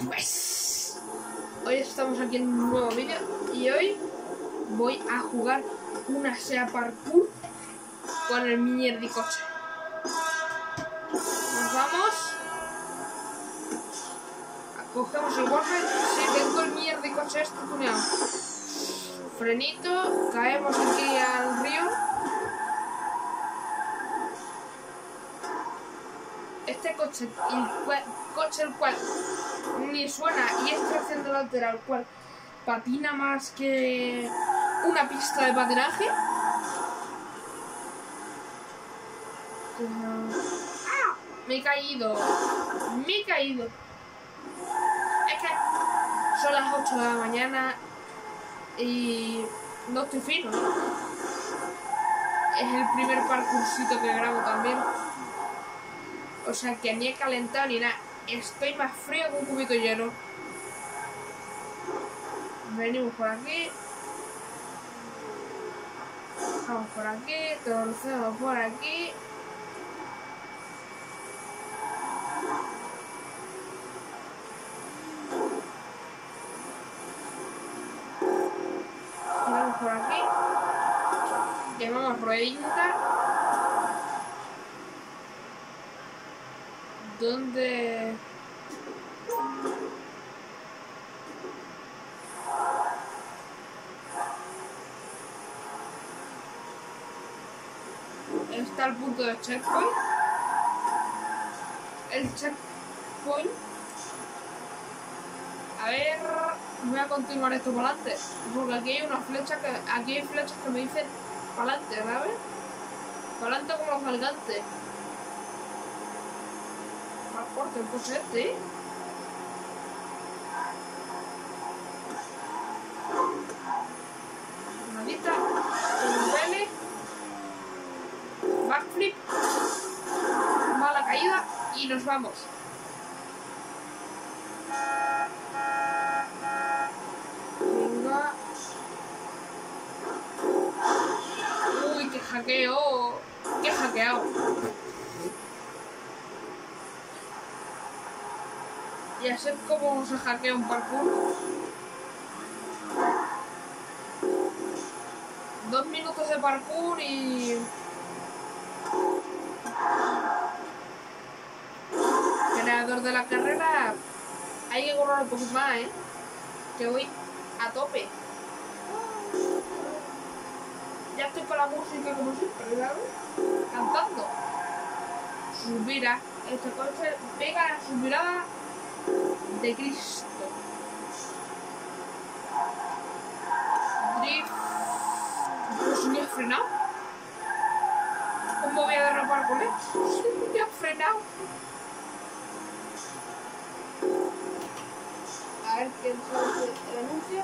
Pues hoy estamos aquí en un nuevo vídeo y hoy voy a jugar una SEA Parkour con el mierdicoche. Nos vamos. Cogemos el golpe. Sí, tengo el mierdicoche este tuneado. Frenito. Caemos aquí al río. Este coche, el cual ni suena y es tracción delantera, el cual patina más que una pista de patinaje. Me he caído. Es que son las 8 de la mañana y no estoy fino, ¿no? Es el primer parkoursito que grabo también. O sea que ni he calentado ni nada. Estoy más frío que un cubito lleno. Venimos por aquí. Vamos por aquí. Torcemos por aquí. Vamos por aquí. Llamamos ruedita. ¿Dónde? Está el punto de checkpoint. El checkpoint. A ver, voy a continuar esto para adelante. Porque aquí hay una flecha que. Aquí hay flechas que me dicen para adelante, ¿sabes? Para adelante como los galgantes. Más corto el coche este, ¿eh? Nadita. Un vele. Backflip. Mala caída. Y nos vamos. Venga. Uy, qué hackeo. Qué hackeado. Ya sé cómo se hackea un parkour. 2 minutos de parkour y... Creador de la carrera. Hay que correr un poquito más, que voy a tope. Ya estoy con la música como siempre, ¿sabes? Cantando. Subirá. Este coche pega su mirada de Cristo. Drift. Pues ni he frenado. ¿Cómo voy a derrapar con él? Ni he frenado. A ver quién sabe el anuncio.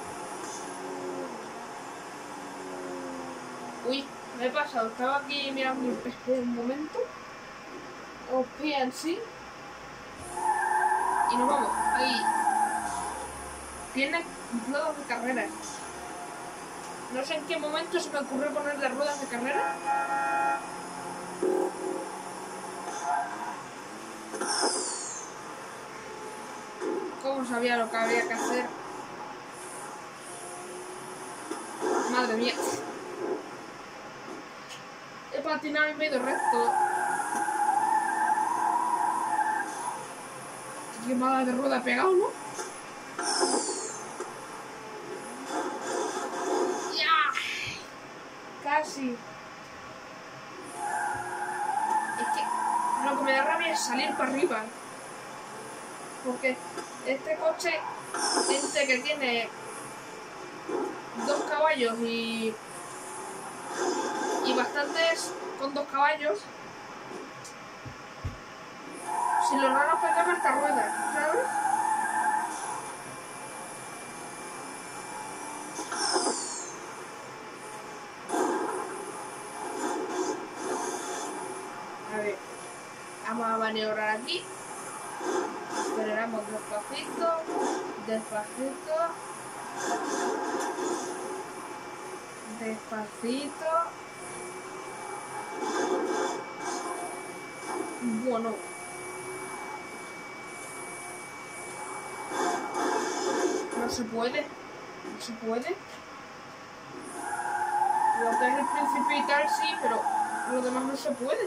Uy, me he pasado. Estaba aquí mirando el PC un momento. O PNC. Y nos vamos. Ahí. Tiene ruedas de carrera. No sé en qué momento se me ocurrió poner las ruedas de carrera. ¿Cómo sabía lo que había que hacer? Madre mía. He patinado en medio recto. Qué mala de rueda pegado, ¿no? ¡Ya! Casi. Es que lo que me da rabia es salir para arriba. Porque este coche, este que tiene 2 caballos y bastantes con 2 caballos, si los raros pegamos esta rueda, ¿sabes? A ver, vamos a maniobrar aquí. Aceleramos despacito, despacito, despacito. Bueno. no se puede. No se puede. Lo que es el principio y tal, sí, pero lo demás no se puede.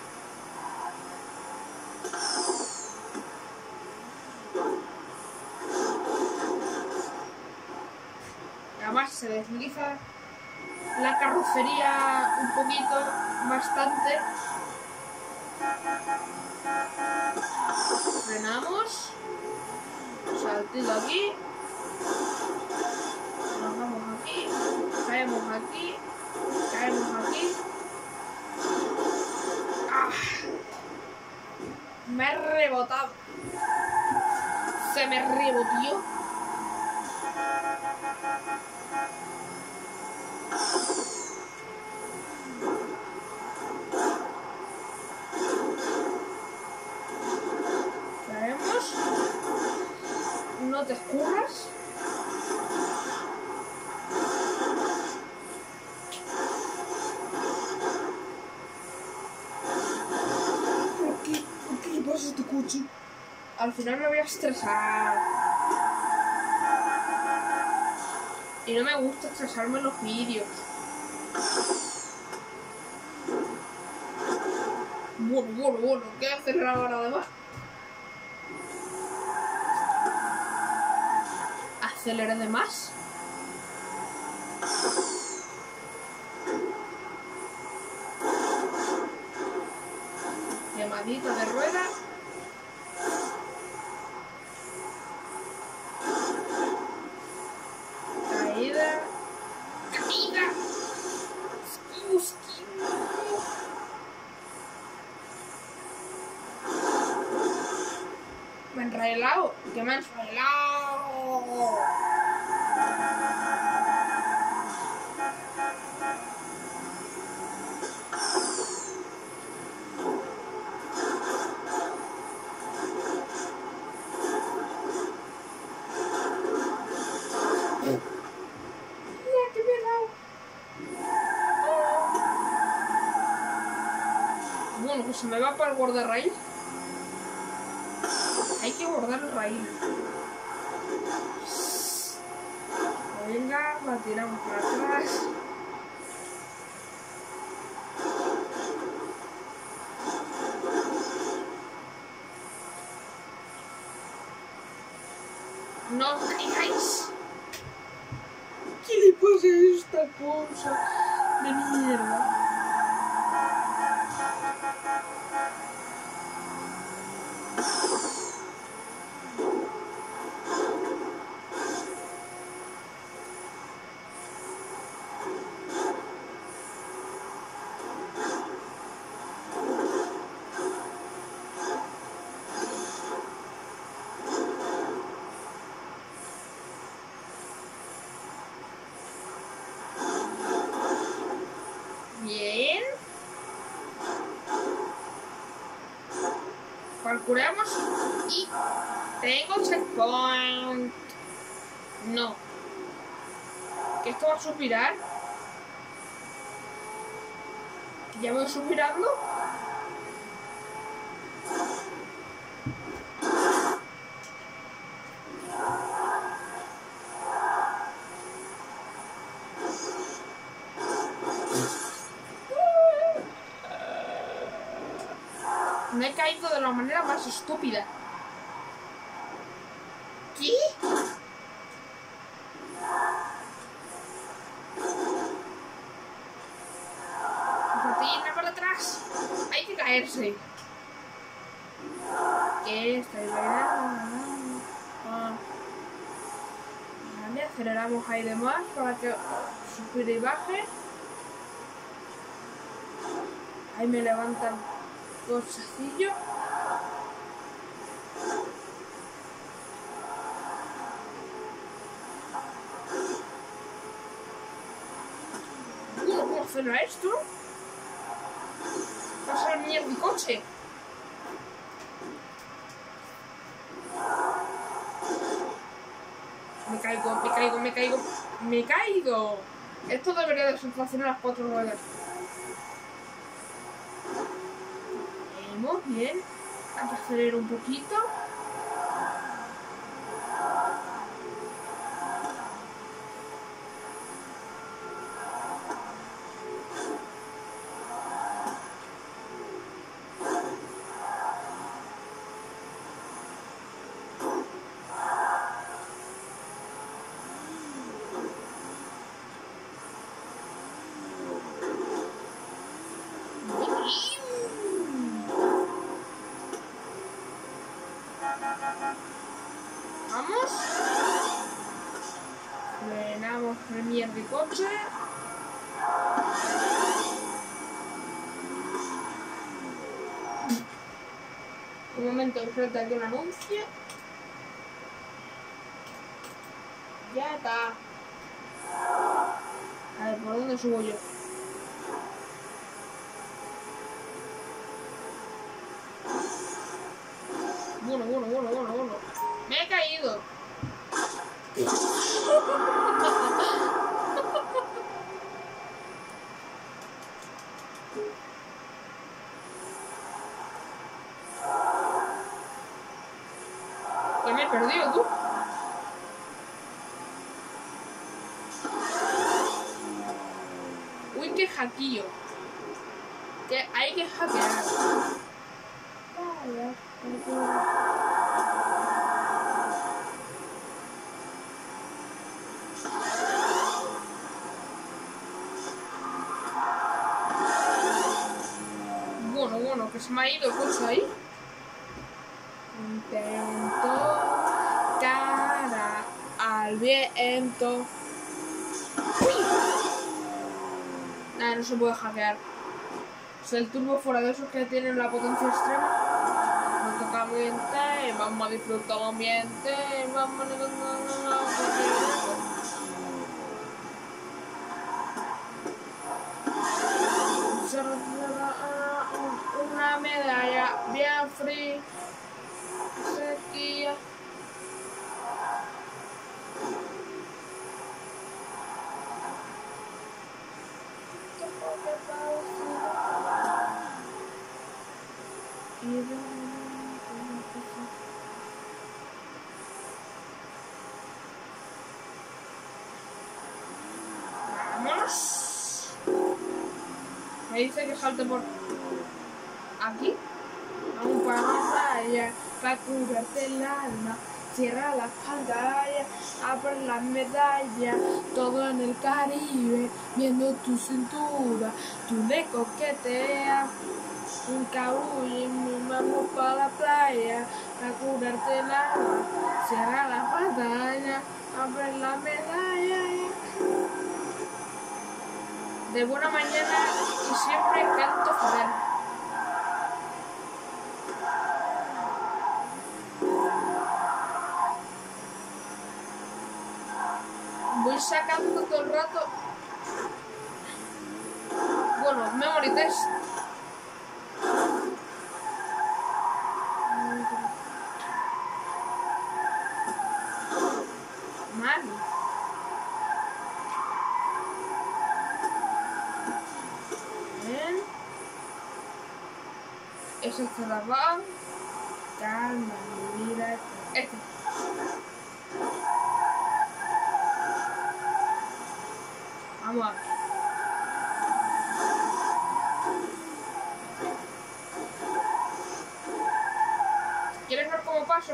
Además se desliza la carrocería un poquito, bastante. Frenamos. Saltito aquí. Nos vamos aquí. Caemos aquí. Caemos aquí. ¡Ah! Me he rebotado. Se me rebotió. Caemos. No te escurras. ¿Por qué pasa este coche? Al final me voy a estresar. Y no me gusta estresarme en los vídeos. Bueno, ¿qué acelerar ahora además? ¿Aceleré de más? Llamadita de rueda. Caída. Caída. Me han enrailado. ¿Qué me han enrailado? Bueno, pues se me va para el guardarraíl. Hay que guardar el raíl. Venga, la tiramos para atrás. ¡No os caigáis! ¿Qué le pasa a esta cosa de mierda? Bien. Parkuramos y tengo checkpoint. No. ¿Que esto va a suspirar? ¿Ya voy suspirando? Me he caído de la manera más estúpida. ¿Qué? Patina para atrás. Hay que caerse. ¿Qué? ¿Estáis bailando? Vale, aceleramos ahí de más para que suba y baje. Ahí me levantan todo sencillo. ¿Cómo acelerar esto? Va a ser mierda mi coche. Me caigo. Esto debería de funcionar a las 4 ruedas. Vamos bien. Hay que acelerar un poquito. Vamos. Frenamos el mierda de coche. Un momento, creo que aquí un anuncio. Ya está. A ver, ¿por dónde subo yo? Bueno. Me he caído. ¿Qué me he perdido tú? Uy, qué hackillo. Que hay que hackear. Bueno, que se me ha ido el coche ahí. Intento cara al viento. ¡Uy! Nada, no se puede hackear. Es el turbo fuera de esos que tienen la potencia extrema. No toca ambiente, vamos a disfrutar el ambiente, vamos una medalla bien fría. Sequía. ¡Vamos! Me dice que salte por aquí. Vamos para la playa, para curarte el alma. Cierra la pantalla, abre la medalla, todo en el Caribe, viendo tu cintura, tú me coqueteas, un cabulle, vamos para la playa, para curarte el alma, cierra la pantalla, abre la medalla. De buena mañana y siempre canto fatal. Voy sacando todo el rato. Bueno, memory test. Mari. Bien. Ese se la va. Calma, mira. Este. Vamos a ver. ¿Quieres ver cómo paso?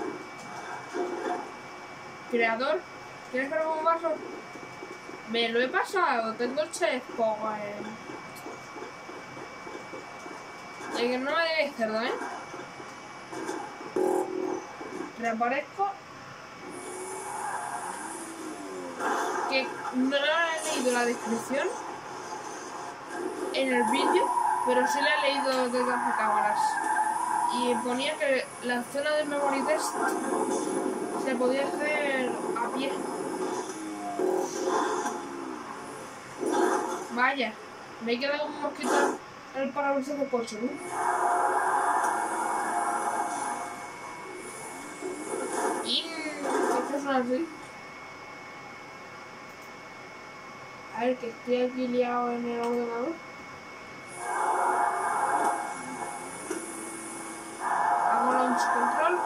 Creador, ¿quieres ver cómo paso? Me lo he pasado, tengo el checkpoint. Y que no me digáis cerdo, ¿eh? Reaparezco. Que no he leído la descripción en el vídeo, pero sí la he leído desde las cámaras. Y ponía que la zona de memory test se podía hacer a pie. Vaya, me he quedado un mosquito en el parabrisas de coche, ¿no? Y esto es así. A ver, que estoy aquí liado en el ordenador. Hago launch control.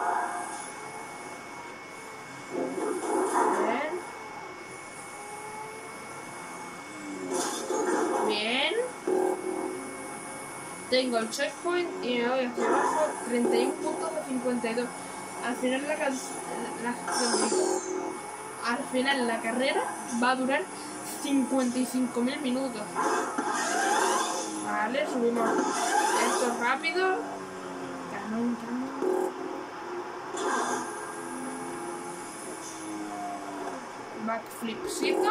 Bien. Bien. Tengo el checkpoint y me voy hacia abajo. 31 puntos de 52. Al final la carrera va a durar 55.000 minutos. Vale, subimos esto rápido. Canon. backflipcito.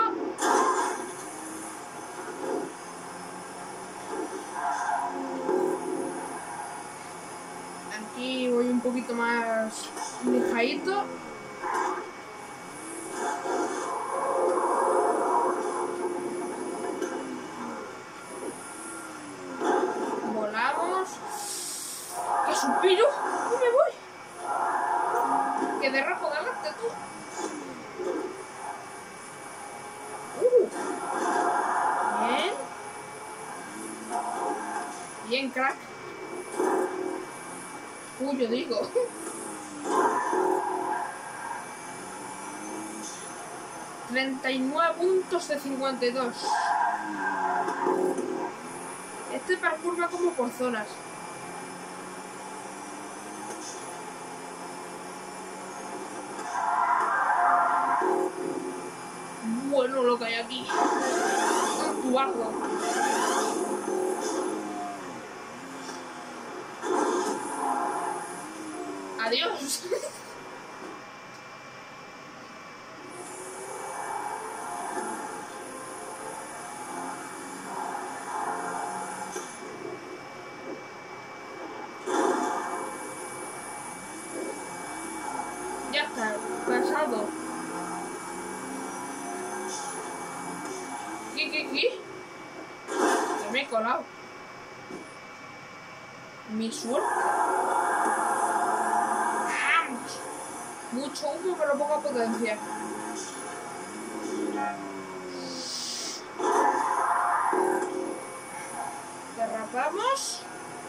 Aquí voy un poquito más lijadito. Volamos. ¡Qué suspiro! ¡No me voy! ¡Que derrapo delante tú! Bien. Bien, crack. Yo digo. $39.52. Este parkour va como por zonas. Bueno, lo que hay aquí. Un tubardo. Adiós. Ya está, cansado. ¿Qué? Que me he colado. Mi suerte. Mucho humo pero poca potencia. Derrapamos.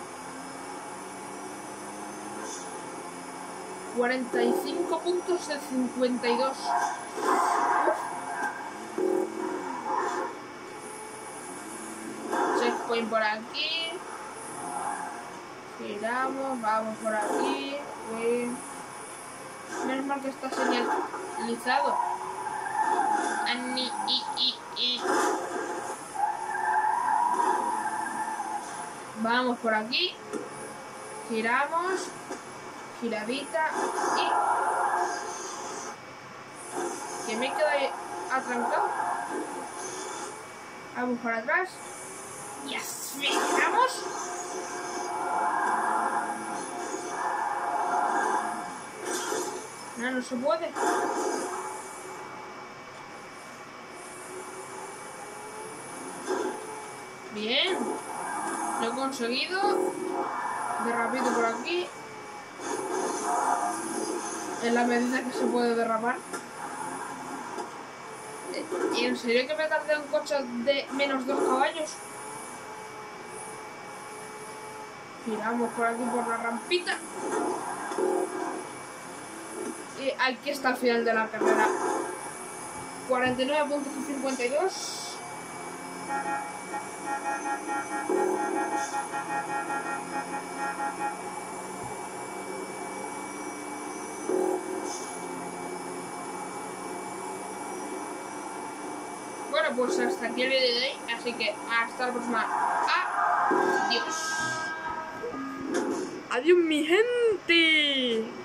45.52. Checkpoint por aquí. Giramos, vamos por aquí. Menos mal que está señalizado. Vamos por aquí. Giramos. Giradita. Y... que me queda atrancado. Vamos por atrás. Yes. Giramos. No se puede. Bien. Lo he conseguido. Derrapito por aquí. En la medida que se puede derrapar. ¿Y en serio que me tardé un coche de menos 2 caballos? Giramos por aquí por la rampita. Y aquí está el final de la carrera. 49.52. Bueno, pues hasta aquí el vídeo de hoy, así que hasta la próxima. Adiós. Adiós, mi gente.